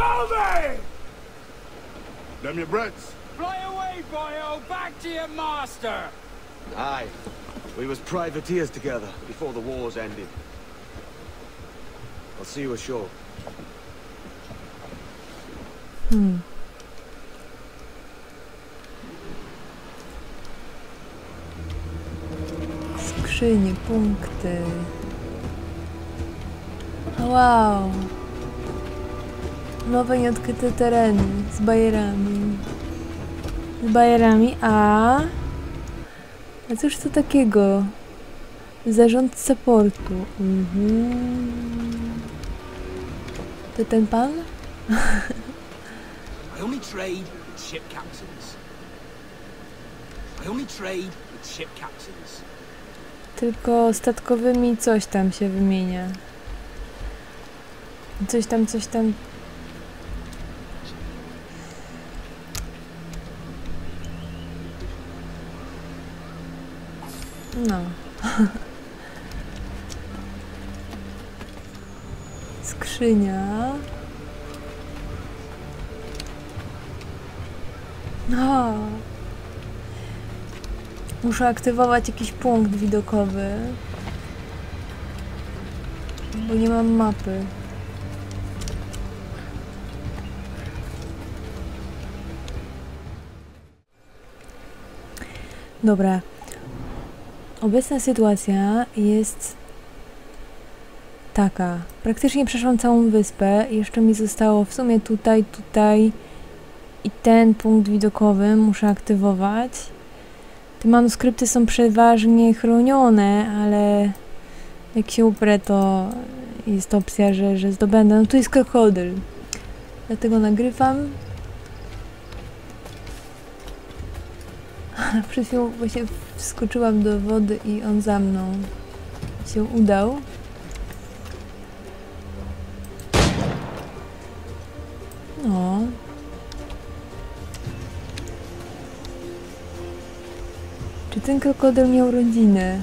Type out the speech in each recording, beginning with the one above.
Tommy! Them your breads. Fly away, boyo! Back to your master! Aye. We was privateers together before the wars ended. I'll see you ashore. Skrzynie, punkty. Wow. Nowe nieodkryte tereny z bajerami. A cóż to takiego? Zarządca portu. To ten pan? I only trade with ship captains. Tylko statkowymi coś tam się wymienia. Coś tam. No. Skrzynia. No. Muszę aktywować jakiś punkt widokowy. Bo nie mam mapy. Dobra. Obecna sytuacja jest taka. Praktycznie przeszłam całą wyspę. Jeszcze mi zostało w sumie tutaj i ten punkt widokowy muszę aktywować. Te manuskrypty są przeważnie chronione, ale jak się uprę, to jest opcja, że zdobędę. No tu jest krokodyl. Dlatego nagrywam. Przed chwilą właśnie wskoczyłam do wody i on za mną się udał. No. Czy ten krokodyl miał rodzinę?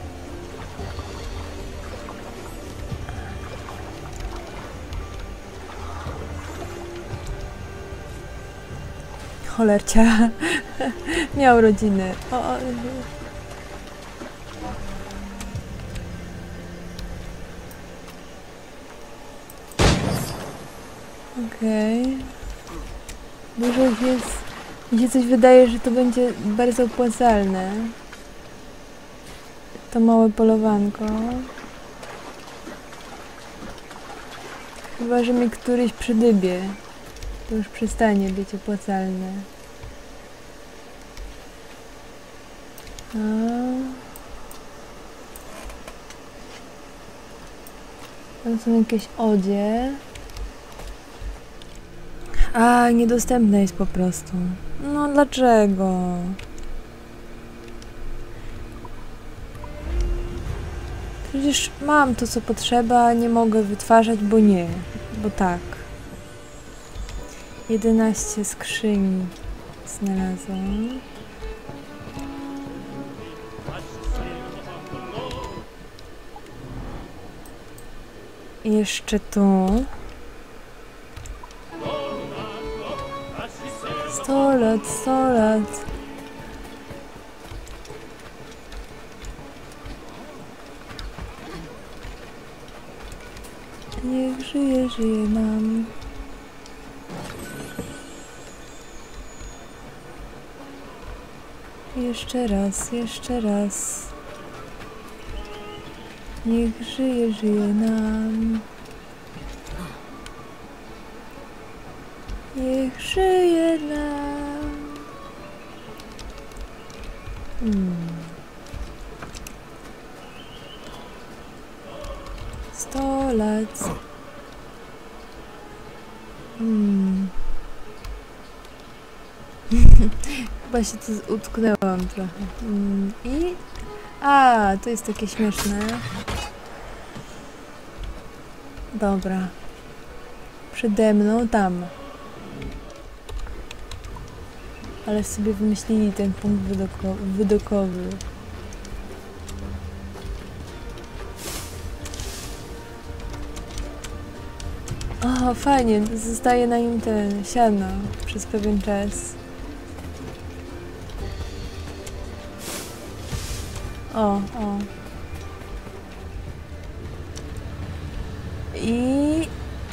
Cholercia. Miał rodzinę. Okej. Dużo ich jest. Mi się coś wydaje, że to będzie bardzo opłacalne. To małe polowanko. Chyba że mi któryś przydybie. To już przestanie być opłacalne. Tam są jakieś odzie. A, niedostępne jest po prostu. No dlaczego? Przecież mam to, co potrzeba, nie mogę wytwarzać, bo nie. Bo tak. 11 skrzyń znalazłam. I jeszcze tu. 100 lat, 100 lat. Niech żyje, żyje nam. Jeszcze raz, jeszcze raz. Niech żyje, żyje nam. Niech żyje nam. 100 lat. Chyba się tu utknęłam trochę. I... A, to jest takie śmieszne. Dobra. Przede mną tam. Ale sobie wymyślili ten punkt widokowy. O, fajnie, zostaje na nim ten siano przez pewien czas. O. I...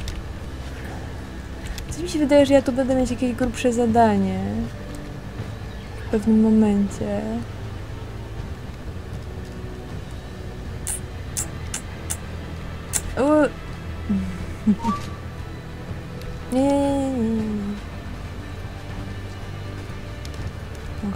Coś mi się wydaje, że ja tu będę mieć jakieś grubsze zadanie. W pewnym momencie. Nie. Och.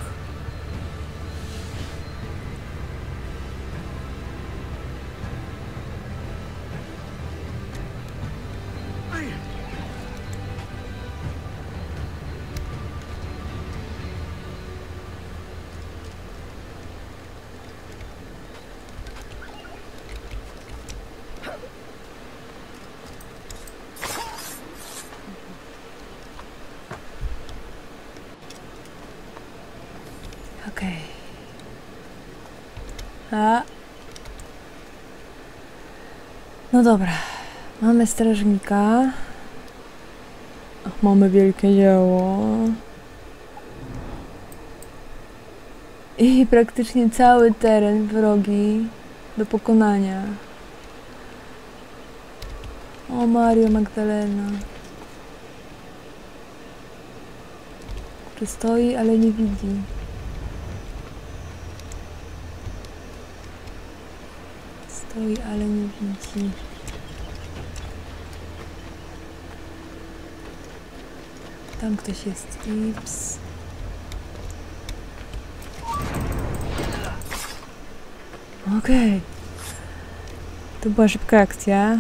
Okej. No dobra. Mamy strażnika. Mamy wielkie dzieło. I praktycznie cały teren wrogi do pokonania. O, Mario Magdalena. Czy stoi, ale nie widzi. Stoi, ale nie widzi. Tam ktoś jest. Ips. Okej. To była szybka akcja.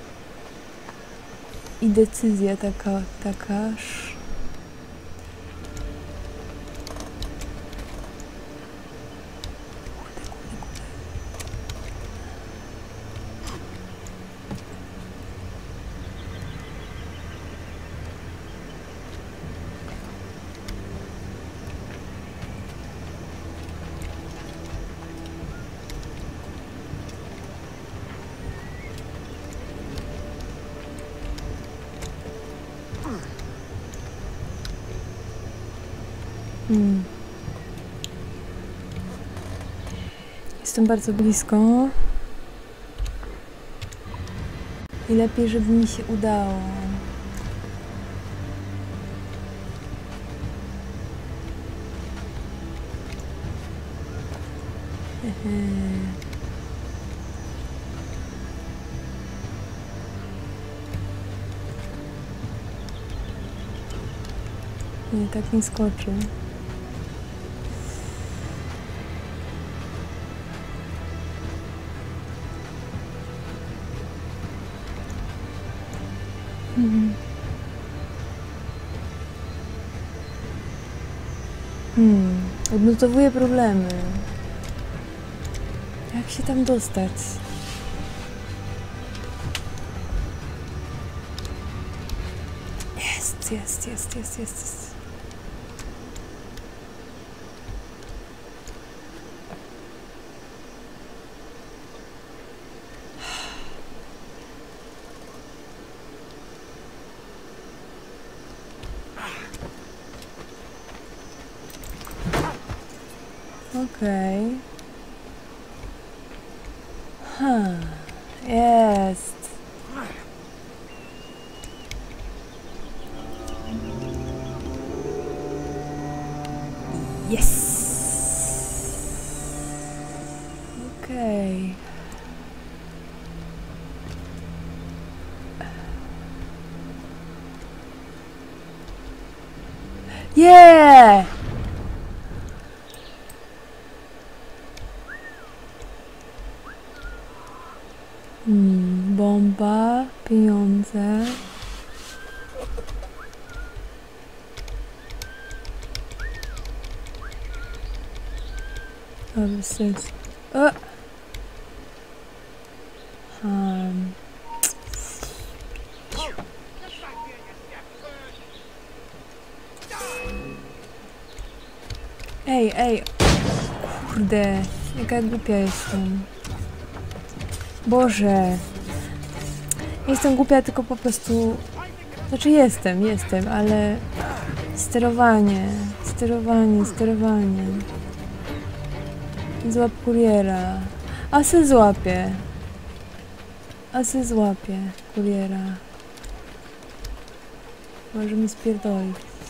I decyzja takaż. Jestem bardzo blisko. I lepiej, żeby mi się udało. Nie, tak nie skoczy. Odnotowuję problemy. Jak się tam dostać? Jest. Okej. Jest. Yes. Okej. Yeah! Bomba, pieniądze. O, bez sensu. O! Ej! Kurde, jaka głupia jestem. Boże. Nie jestem głupia, tylko po prostu... Znaczy jestem, ale... Sterowanie. Złap kuriera. A se złapie kuriera. Może mi spierdoli.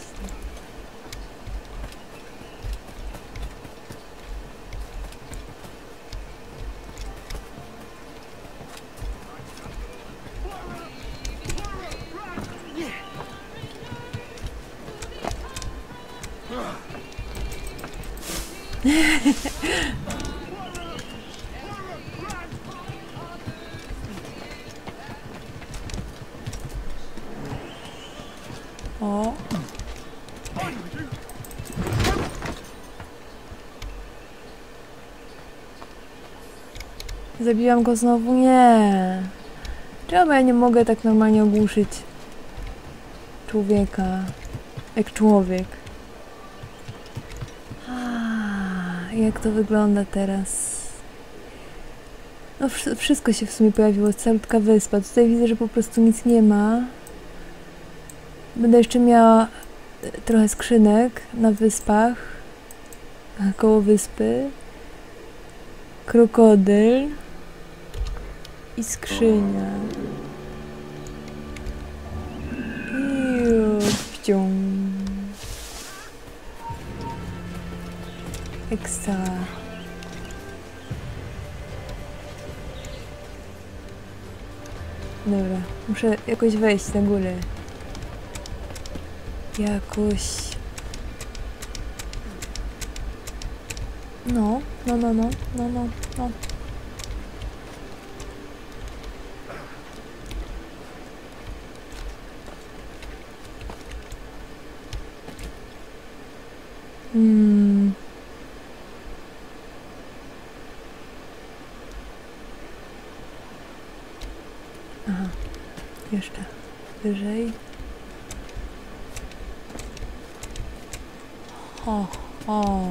O. Zabiłam go znowu? Nie. Czemu ja nie mogę tak normalnie ogłuszyć człowieka? Jak człowiek. Jak to wygląda teraz? No wszystko się w sumie pojawiło, calutka wyspa. Tutaj widzę, że po prostu nic nie ma. Będę jeszcze miała trochę skrzynek na wyspach. Koło wyspy. Krokodyl. I skrzynia. I wciąg. Ekstra. Dobra, muszę jakoś wejść na górę. Jakoś... No. Aha, jeszcze wyżej. O.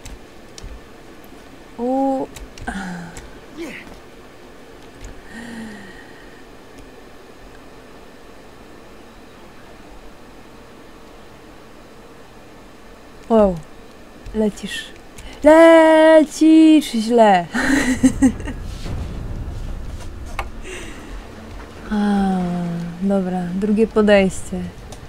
Wow, lecisz źle. Dobra, drugie podejście.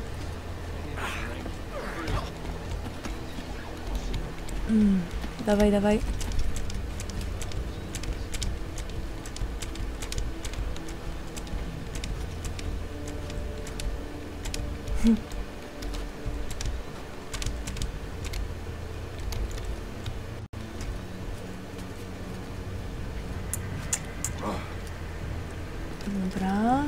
Dawaj. Dobra.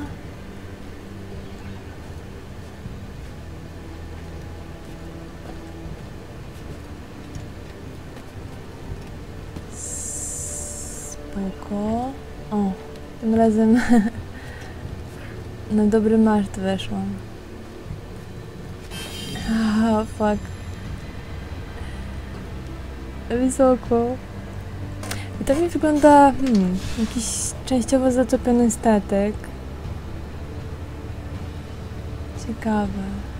Spoko. O, tym razem na dobry maszt weszłam. Fuck. Wysoko. I to mi wygląda jakiś częściowo zatopiony statek. Ciekawe.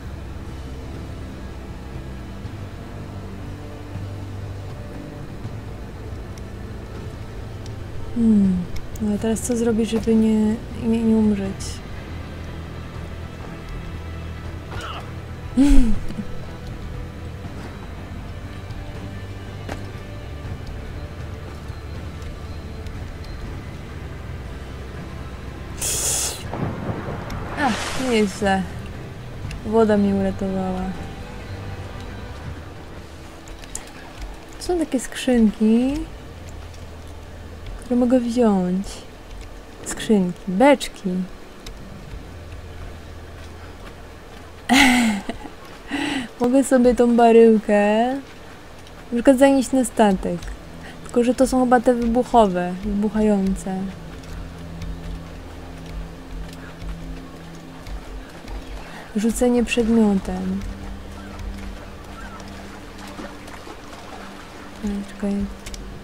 No a teraz co zrobić, żeby nie umrzeć? Nie jest źle. Woda mnie uratowała. Są takie skrzynki, które mogę wziąć. Skrzynki, beczki. Mogę sobie tą baryłkę na przykład zanieść na statek. Tylko że to są chyba te wybuchowe, wybuchające. Rzucenie przedmiotem. Czekaj.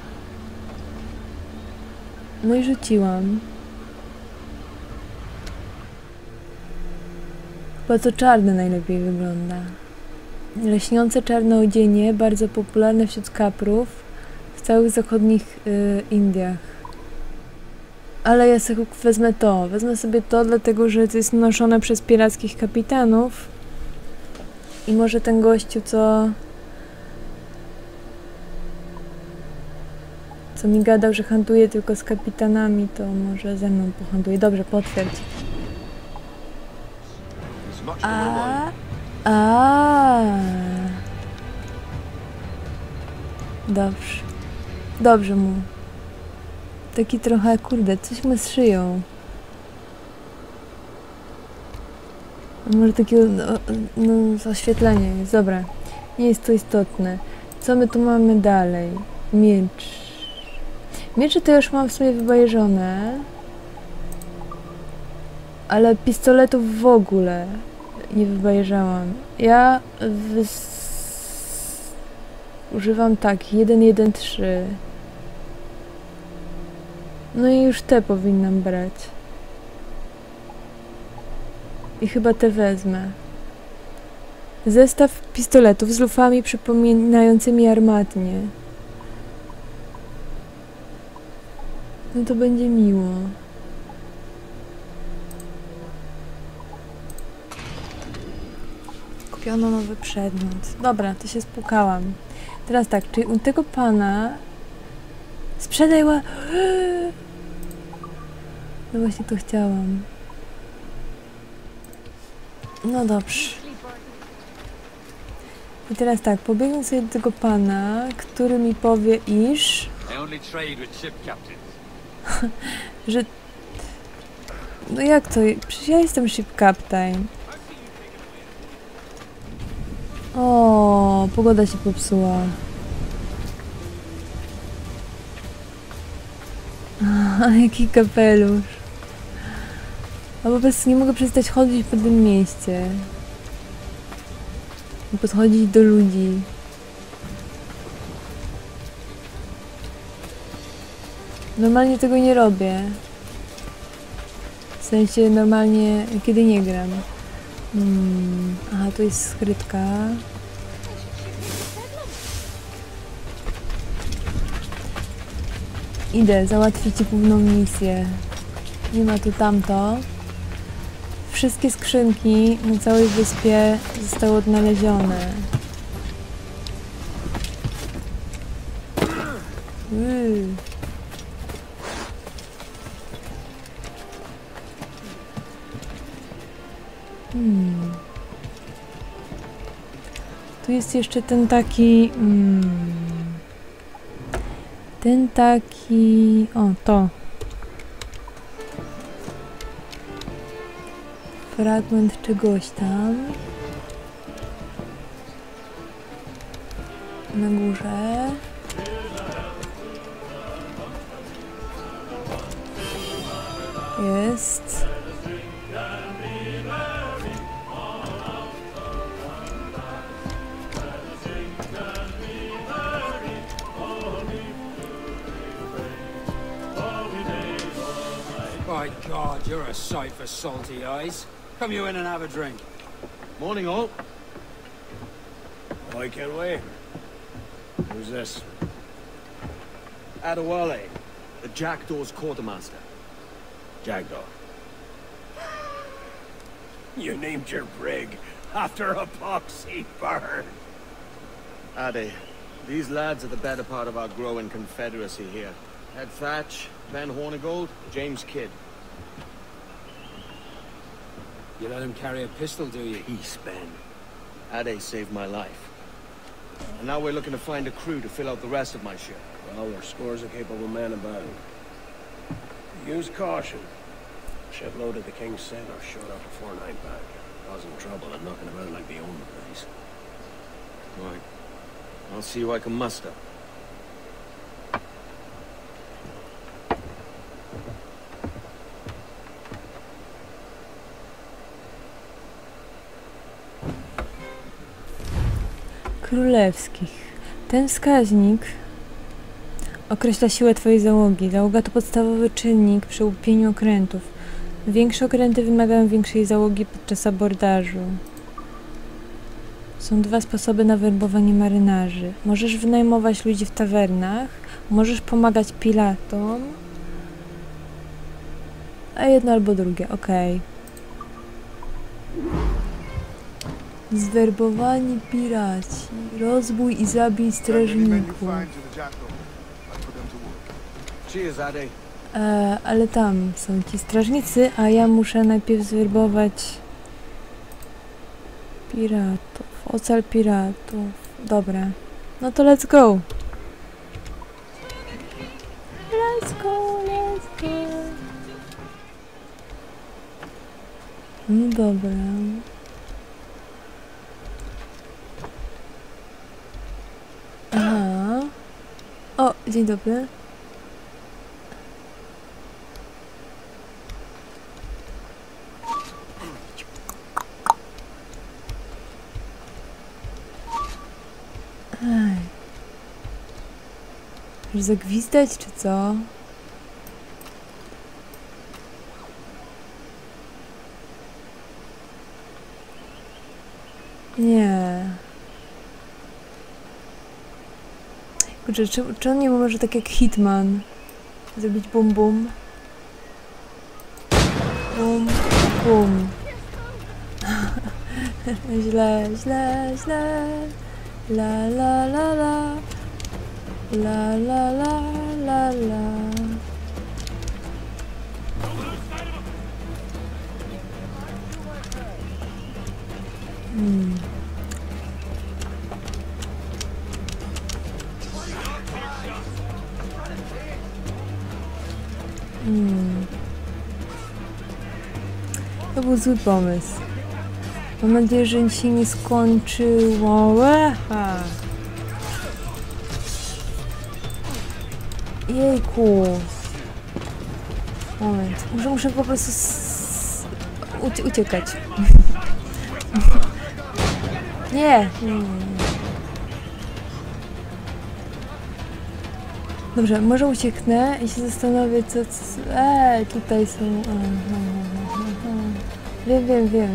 No i rzuciłam. Chyba to czarne najlepiej wygląda. Lśniące czarne odzienie, bardzo popularne wśród kaprów w całych zachodnich Indiach. Ale ja sobie wezmę to. Wezmę sobie to, dlatego że to jest noszone przez pirackich kapitanów. I może ten gościu, co mi gadał, że handluje tylko z kapitanami, to może ze mną pohandluje. Dobrze, potwierdź. Dobrze. Dobrze mu. Taki trochę, kurde, coś mu z szyją. Może takiego, no oświetlenie jest, dobra. Nie jest to istotne. Co my tu mamy dalej? Miecz. Miecze to już mam w sumie wybajeżone. Ale pistoletów w ogóle nie wybajeżałam. Ja używam tak, 1.1.3. No i już te powinnam brać. I chyba te wezmę. Zestaw pistoletów z lufami przypominającymi armatnie. No to będzie miło. Kupiono nowy przedmiot. Dobra, to się spłukałam. Teraz tak, czy u tego pana... Sprzedaj ła... No właśnie to chciałam. No dobrze. I teraz tak, pobiegnę sobie do tego pana, który mi powie, iż... że... No jak to? Przecież ja jestem ship captain. O, pogoda się popsuła. Jaki kapelusz. A po prostu nie mogę przestać chodzić po tym mieście. I podchodzić do ludzi. Normalnie tego nie robię. W sensie normalnie, kiedy nie gram. Aha, tu jest skrytka. Idę załatwić główną misję. Nie ma tu tamto. Wszystkie skrzynki na całej wyspie zostały odnalezione. Tu jest jeszcze ten taki... Ten taki... O, to. Fragment czegoś tam. Na górze. Jest. By God, you're a sight for salty eyes. Come you in and have a drink. Morning, all. I can't wait. Who's this? Adewale, the Jackdaw's quartermaster. Jackdaw. You named your brig after a poxy bird. Ade, these lads are the better part of our growing confederacy here. Ed Thatch, Ben Hornigold, James Kidd. You let him carry a pistol, do you? Peace, Ben. Ade saved my life. And now we're looking to find a crew to fill out the rest of my ship. Well, there's scores of capable men about. Use caution. Shipload of the King's sailors showed up before night back, causing trouble and knocking about like they own the place. Right. I'll see who I can muster. Królewskich. Ten wskaźnik określa siłę twojej załogi. Załoga to podstawowy czynnik przy łupieniu okrętów. Większe okręty wymagają większej załogi podczas abordażu. Są 2 sposoby na werbowanie marynarzy. Możesz wynajmować ludzi w tawernach, możesz pomagać piratom, a jedno albo drugie, okej. Zwerbowani piraci. Rozbój i zabij strażników. Cheers, Addy. Ale tam są ci strażnicy, a ja muszę najpierw zwerbować piratów. Ocal piratów. Dobra. No to let's go. Let's go, let's go. No dobra. Aha. O, dzień dobry. Ej. Chcesz zagwizdać, czy co? Nie. Kurczę, czy on nie może tak jak Hitman zrobić bum bum? Bum, bum. Źle, źle, źle. La la la la. La la la la la. To był zły pomysł. Mam nadzieję, że nic się nie skończyło. Aha. Jejku. Moment. Muszę po prostu uciekać. Nie. Dobrze, może ucieknę i się zastanowię, co... tutaj są... Wiem.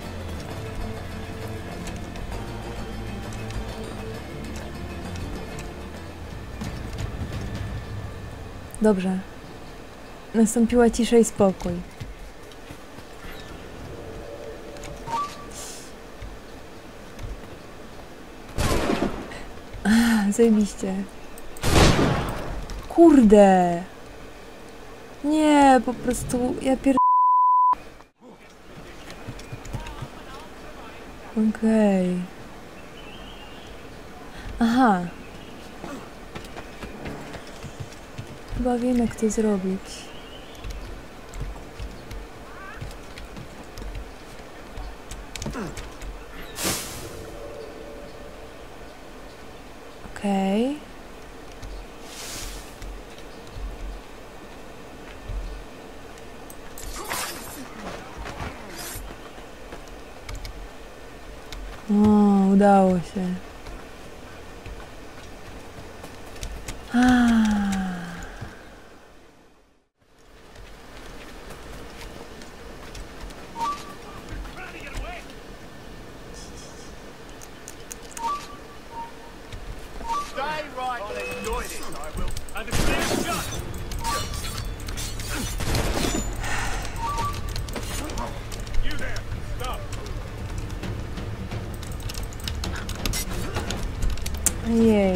Dobrze. Nastąpiła cisza i spokój. Zajebiście. Kurde! Nie, po prostu ja Okej. Aha. Chyba wiem, jak to zrobić. Okej. O, udało się. Jej.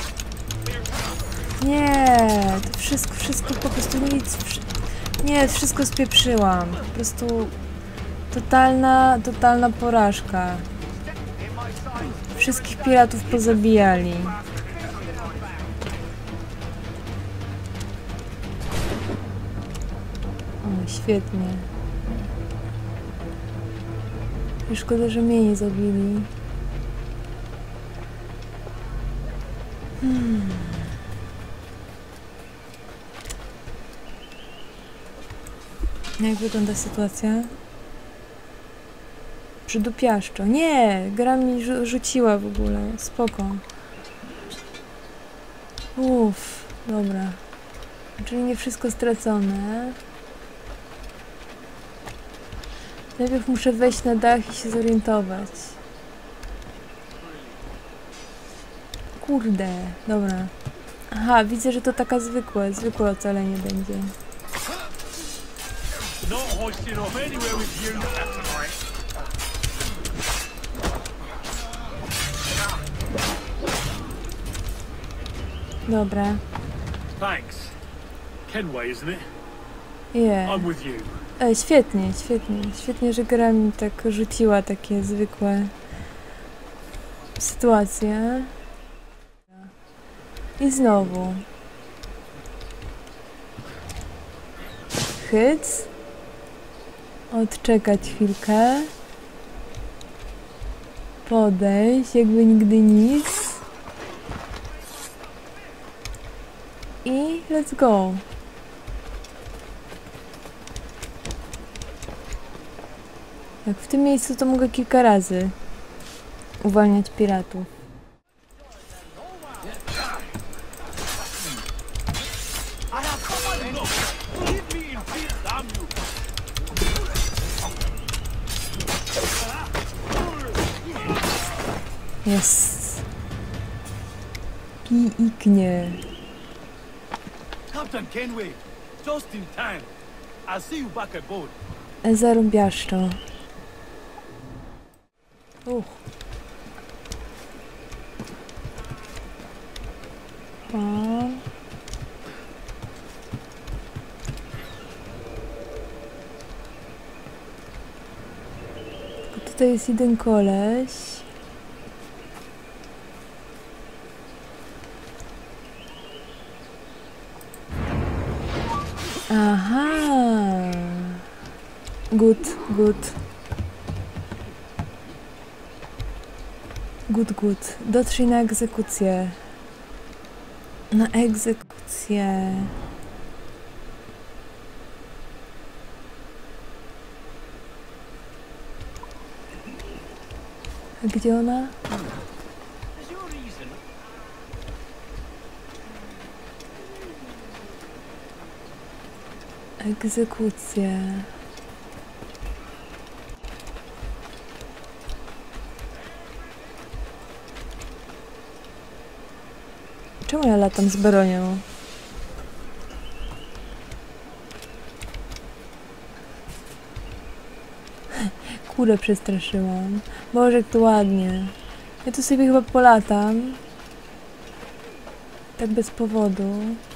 Nie, to wszystko po prostu nic. Nie, wszystko spieprzyłam. Po prostu totalna porażka. Wszystkich piratów pozabijali. O, świetnie. Szkoda, że mnie nie zabili. Jak wygląda sytuacja? Przydupiaszczo. Nie! Gra mi rzuciła w ogóle. Spoko. Dobra. Czyli nie wszystko stracone. Najpierw muszę wejść na dach i się zorientować. Kurde, dobra. Aha, widzę, że to taka zwykłe ocalenie będzie. Dobra. Thanks. Kenway, isn't it? Yeah. I'm with you. Świetnie, świetnie. Świetnie, że gra mi tak rzuciła takie zwykłe sytuacje. I znowu. Hyc. Odczekać chwilkę. Podejść, jakby nigdy nic. I let's go. Jak w tym miejscu to mogę kilka razy uwalniać piratów. Jest. Pięknie. Captain Kenway, just in time. I'll see you back aboard. Zarąbiaszczo. Tutaj jest jeden koleś. Aha. Good. Dotrzyj na egzekucję. A gdzie ona? Egzekucja. Czemu ja latam z bronią? Kurę przestraszyłam. Boże, jak to ładnie. Ja tu sobie chyba polatam. Tak bez powodu.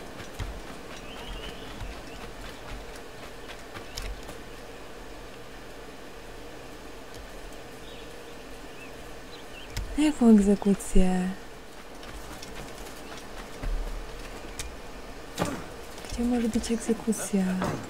Jaką egzekucję? Gdzie może być egzekucja?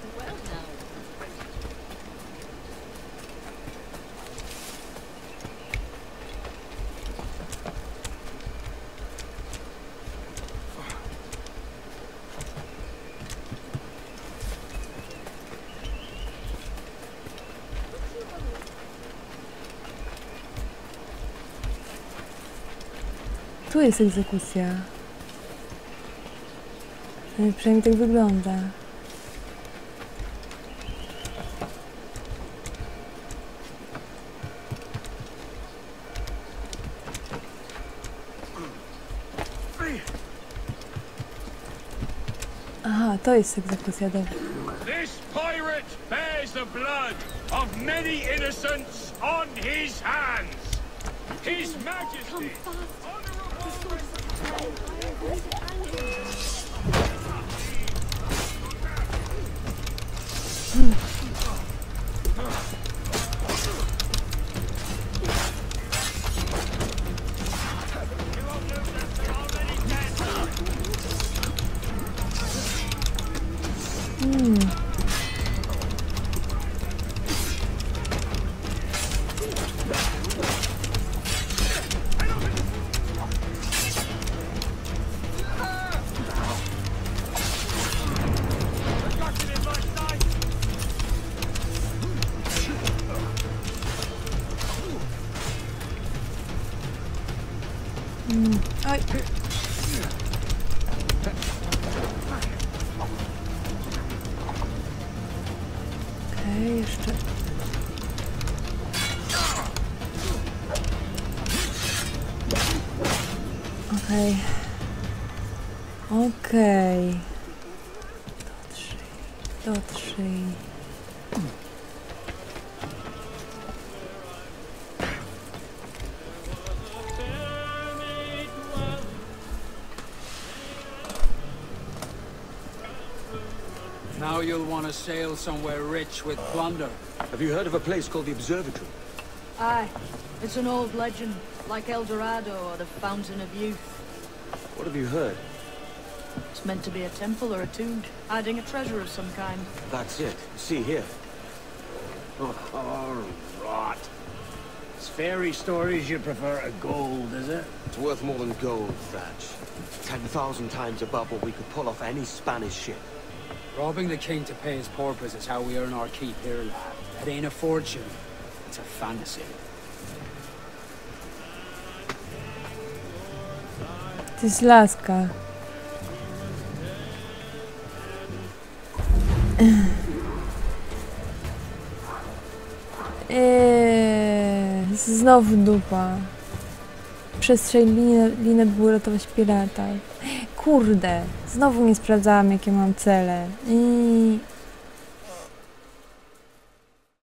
Tu jest egzekucja. Przynajmniej tak wygląda. Aha, to jest egzekucja, dobra. This pirate bears the blood of many innocents on his hands. His Majesty. Oj. Okej, jeszcze. Okej. Okej. Dotrzyj. Now you'll want to sail somewhere rich with plunder. Have you heard of a place called the Observatory? Aye. It's an old legend, like El Dorado or the Fountain of Youth. What have you heard? It's meant to be a temple or a tomb, hiding a treasure of some kind. That's it. See here. Oh, rot. It's fairy stories you prefer to gold, is it? It's worth more than gold, Thatch. 10,000 times above what we could pull off any Spanish ship. Robbing the king to pay his porpoise is how we earn our keep here, lad. It ain't a fortune. It's a fantasy. To jest laska. Znowu dupa. Przestrzeń linę, by uratować pirata. Kurde, znowu nie sprawdzałam, jakie mam cele.